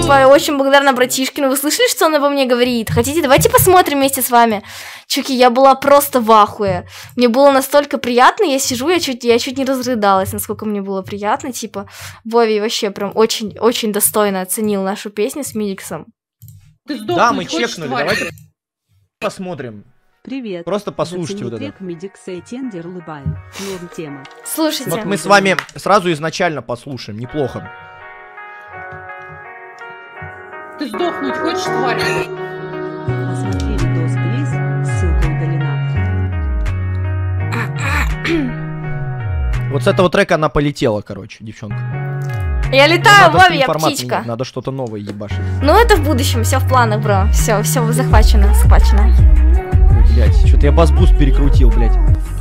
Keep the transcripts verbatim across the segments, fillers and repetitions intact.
типа, очень благодарна братишкину. Вы слышали, что он обо мне говорит? Хотите, давайте посмотрим вместе с вами. Чуки, я была просто в ахуе. Мне было настолько приятно, я сижу, я чуть, я чуть не разрыдалась, насколько мне было приятно. Типа, Вови вообще прям очень-очень достойно оценил нашу песню с Мидиксом. Да, мы чекнули, давайте посмотрим. Привет. Просто послушайте вот это. Слушайте. Вот мы с вами сразу изначально послушаем, неплохо. Ты сдохнуть хочешь, тварь? Посмотри видос, плиз, ссылка удалена. Вот с этого трека она полетела, короче, девчонка. Я летаю, Вови, я птичка. Надо что-то новое ебашить. Ну это в будущем, все в планах, бро. Все, все захвачено, схвачено. Ой, блядь, что-то я бас-буст перекрутил, блядь.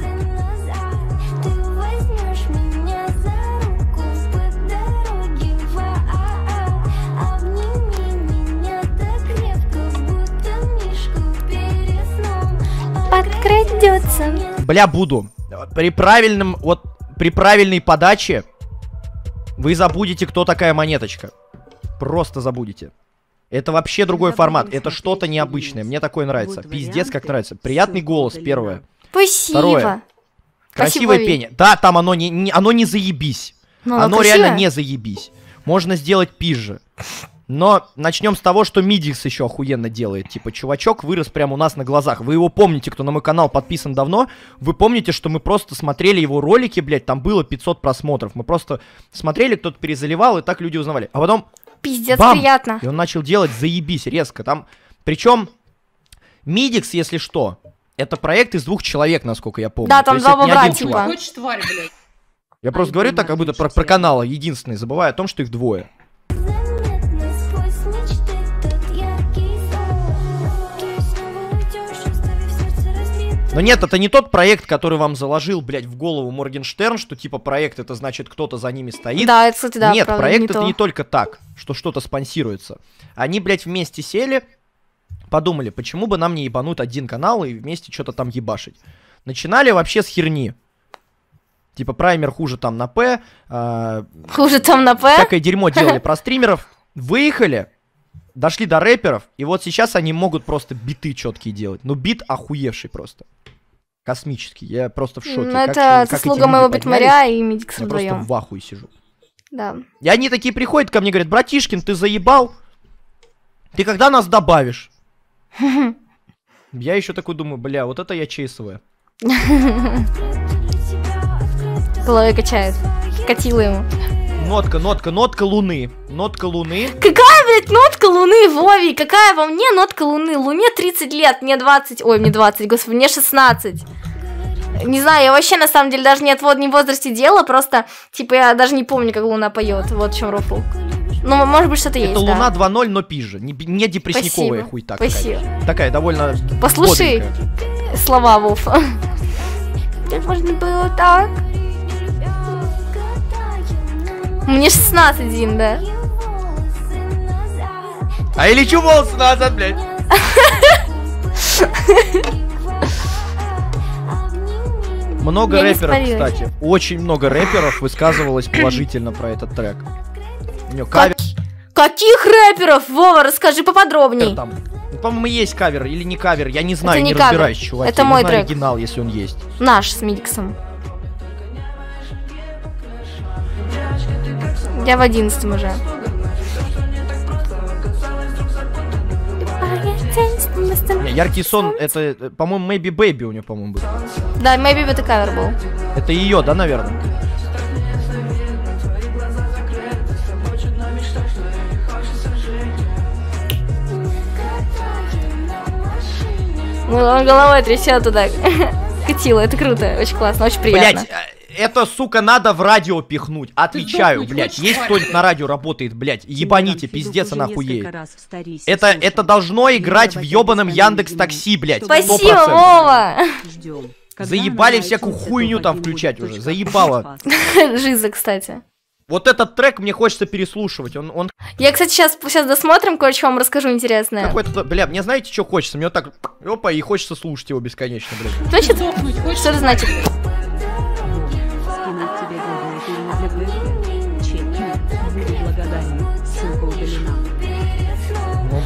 Подкрадется. Бля, буду. При правильном, вот, при правильной подаче вы забудете, кто такая монеточка. Просто забудете. Это вообще другой формат. Это что-то необычное. Мне такое нравится. Пиздец, как нравится. Приятный голос, первое. Спасибо. Второе. Красивое Спасибо, пение. Да, там оно не, не, оно не заебись. Ну, оно красивое. реально не заебись. Можно сделать пизже. Но начнем с того, что Мидикс еще охуенно делает. Типа, чувачок вырос прямо у нас на глазах. Вы его помните, кто на мой канал подписан давно. Вы помните, что мы просто смотрели его ролики, блядь, там было пятьсот просмотров. Мы просто смотрели, кто-то перезаливал, и так люди узнавали. А потом... Пиздец, бам! приятно. И он начал делать заебись резко. Там, причем, Мидикс, если что, это проект из двух человек, насколько я помню. Да, там два бобра, типа. Хочешь, тварь, блядь? Я просто говорю так, как будто про, про канал единственный, забывая о том, что их двое. Но нет, это не тот проект, который вам заложил, блядь, в голову Моргенштерн, что типа проект это значит кто-то за ними стоит. Да, это, кстати, да, нет, правда, проект не это то. не только так, что что-то спонсируется. Они, блядь, вместе сели, подумали, почему бы нам не ебануть один канал и вместе что-то там ебашить. Начинали вообще с херни. Типа праймер хуже там на П. Э, хуже там на П. Всякое дерьмо делали про стримеров. Выехали. Дошли до рэперов, и вот сейчас они могут просто биты четкие делать. Ну, бит охуевший просто. Космический. Я просто в шоке. Ну, как, это как заслуга моего битмаря и Мидикса Я вдвоем. просто в ахуе сижу. Да. И они такие приходят ко мне, говорят, братишкин, ты заебал? Ты когда нас добавишь? Я еще такой думаю, бля, вот это я ЧСВ. Головой качает. Катила ему. Нотка, нотка, нотка луны. Нотка луны. Какая, блядь, нотка луны, Вови? Какая во мне нотка луны? Луне тридцать лет, мне двадцать. Ой, мне двадцать, господи, мне шестнадцать. Не знаю, я вообще на самом деле даже не, отвод, не в возрасте дела, просто, типа, я даже не помню, как луна поет. Вот в чем рофл. Ну, может быть, что-то есть, Это да. луна два ноль, но пизже. Не, не депрессниковая Спасибо. хуйта. Спасибо. Такая, такая довольно. Послушай бодренькая. слова, Вов. Как можно было так? Мне шестнадцать, Дин, да? А я лечу волосы назад, блядь. Много Я не рэперов, спалилась. кстати. Очень много рэперов высказывалось положительно про этот трек. У него кавер Каких рэперов? Вова, расскажи поподробней. там. Ну, по-моему, есть кавер или не кавер. Я не знаю, не не кавер. разбираюсь, чувак. Это я мой не знаю трек. оригинал, если он есть. Наш с Мидиксом. Я в одиннадцатом уже. Не, яркий сон, это, э, по-моему, Maybe Baby у нее, по-моему, был. Да, maybe это кавер был. Это ее, да, наверное? Ну, он головой трясет туда. Катила, это круто, очень классно, очень приятно. Блять, это, сука, надо в радио пихнуть. Отвечаю, сдохнуть блять. хочешь, Есть тварь? кто-нибудь на радио работает, блять. Ебаните, пиздец, она охуеет. охуеет. Это, это должно играть в ебаном Яндекс Такси, блять. Спасибо, Вова! Заебали всякую хуйню там включать уже, заебало. Жиза, кстати. Вот этот трек мне хочется переслушивать. Он, он Я, кстати, сейчас, сейчас досмотрим, кое-что вам расскажу интересное. какой-то, бля, мне знаете, что хочется? Мне вот так, опа, и хочется слушать его бесконечно, блядь. Значит, Сдохнуть хочешь? что это значит? Скинуть тебе голые фильмы для ГГ. Чеки. Буду благодарен. Ссылка удалена.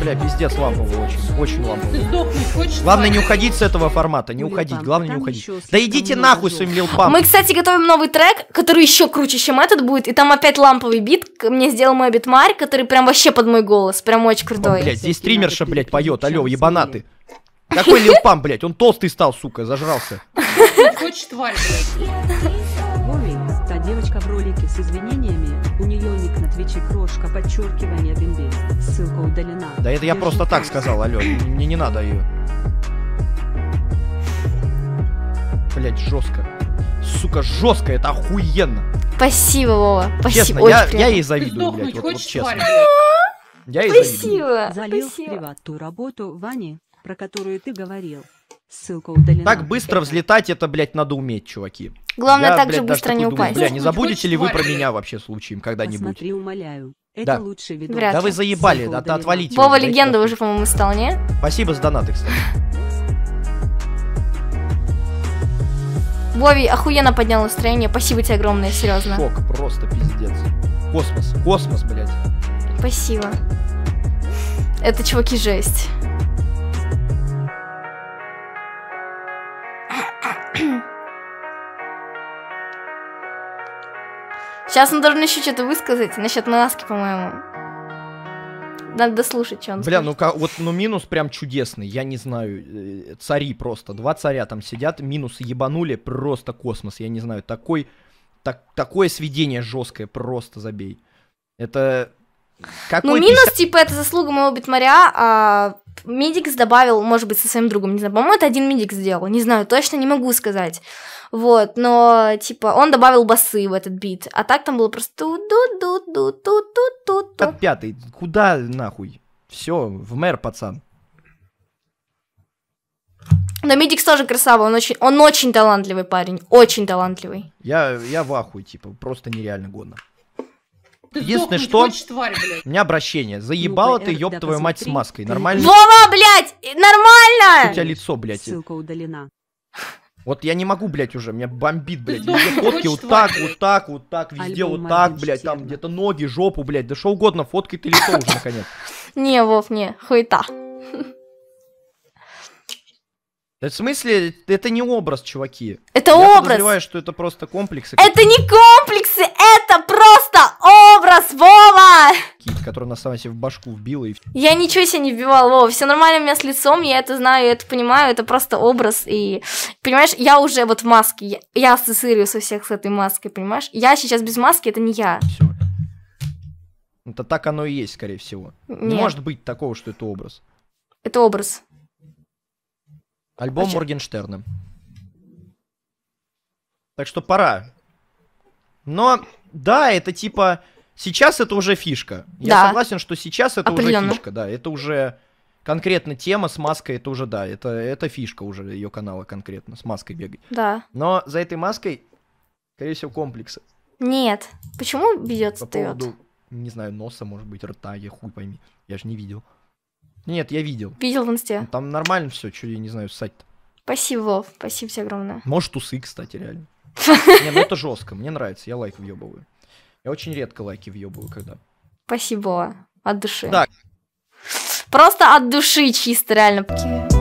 Бля, пиздец ламповый очень. Очень Ты ламповый. сдохнуть хочешь, Главное не тварь? уходить с этого формата, не Ну, уходить, Лил главное не Памп, там уходить. ещё Да слишком идите много нахуй жёстко. своим Лил Памп. Мы, кстати, готовим новый трек, который еще круче, чем этот будет. И там опять ламповый бит. К- Мне сделал мой битмарь, который прям вообще под мой голос. Прям очень крутой. Блять, здесь стримерша, блядь, поет, алё, Чем ебанаты. Какой Лил Памп, блядь, он толстый стал, сука, зажрался. Сдохнуть хочешь, тварь, блядь? Вове, та девочка в ролике с извинениями, у нее ник на твиче крошка, подчеркивание бимбис. Ссылка удалена. Да это я Держи просто так пульс. сказал, алё, мне не надо ее. Блять, жестко. Сука, жестко, это охуенно. Спасибо, Вова. Спасибо. Честно, очень я, я приятно. ей Ты завидую, блядь, сдохнуть вот, вот хочешь, честно. тварь, блядь? Я ей завидую. Спасибо. Залил в Спасибо. приват ту работу Вани, про которую ты говорил. Ссылка удалена. Так быстро взлетать, это, блядь, надо уметь, чуваки. Главное, Я, так блядь, же даже быстро такой не думаю, упасть. Бля, не Сдохнуть забудете хочешь, ли вы тварь, про блядь? меня вообще случаем когда-нибудь? Посмотри, умоляю. Это Да. лучший видос. Вряд Да ли. вы заебали, Ссылка да удалена. отвалите. Вова уже, дайте легенда нахуй. уже, по-моему, стал, не? Спасибо за донаты, кстати. Вови охуенно поднял настроение. Спасибо тебе огромное, серьезно. Шок, просто пиздец. Космос, космос, блядь. Спасибо. Это, чуваки, жесть. Сейчас он должен еще что-то высказать насчет маски, по-моему. Надо дослушать, что он Бля, скажет. ну ка- вот, ну минус прям чудесный, я не знаю, э, цари просто, два царя там сидят, минусы ебанули, просто космос, я не знаю, такой, так, такое сведение жесткое, просто забей. Это какой Ну, минус, типа, это заслуга моего битмаря, а Мидикс добавил, может быть, со своим другом, не знаю, по-моему, это один Мидикс сделал, не знаю, точно не могу сказать. Вот, но, типа, он добавил басы в этот бит, а так там было просто ту-ду-ду-ду-ду-ду-ду-ду. пятый, куда нахуй? Все, в мэр, пацан. Но Мидикс тоже красава, он очень, он очень талантливый парень, очень талантливый. Я, я в ахуе, типа, просто нереально годно. Ты Единственное, сдохнуть что- хочешь, тварь, блядь? У меня обращение, заебала Ну, ты, э, ёб да твою мать, с посмотри. маской, Ты- нормально? Вова, блядь, У нормально! тебя лицо, блядь. Ссылка удалена. Вот я не могу, блядь, уже, меня бомбит, блядь. сдохни, Везде фотки хочешь, вот тварь, так, блядь? вот так, вот так, везде Альбом вот так, Моргенштерна. блядь, там где-то ноги, жопу, блядь, да что угодно, фоткай ты лицо уже, наконец. Не, Вов, не, хуета. Да в смысле, это не образ, чуваки. Это Я образ. подозреваю, что это просто комплексы Это не комплексы, это просто образ, Вова! какие-то, которые на самом деле в башку вбило и... Я ничего себе не вбивала, Вова, все нормально у меня с лицом, я это знаю, я это понимаю, это просто образ, и, понимаешь, я уже вот в маске, я, я ассоциирую со всех с этой маской, понимаешь? Я сейчас без маски, это не я. Все. Это так оно и есть, скорее всего. Не Нет, может быть такого, что это образ. это образ. Альбом А чё? Моргенштерна. Так что пора. Но, да, это типа... Сейчас это уже фишка. Я Да. согласен, что сейчас это уже Определенно. фишка, да. Это уже конкретно тема с маской, это уже, да, это, это фишка уже ее канала конкретно, с маской бегать. Да. Но за этой маской, скорее всего, комплексы. Нет. Почему По бьется вперед? поводу, не знаю, носа, может быть, рта, я хуй пойми. Я же не видел. Нет, я видел. Видел в инсте. Ну, там нормально все, что я не знаю, ссать-то. Спасибо, Вов, спасибо тебе огромное. Может, усы, кстати, реально. Не, ну это жестко, мне нравится, я лайк въебываю. Я очень редко лайки въебываю, когда. Спасибо, Вова, от души. Да. Просто от души чисто, реально.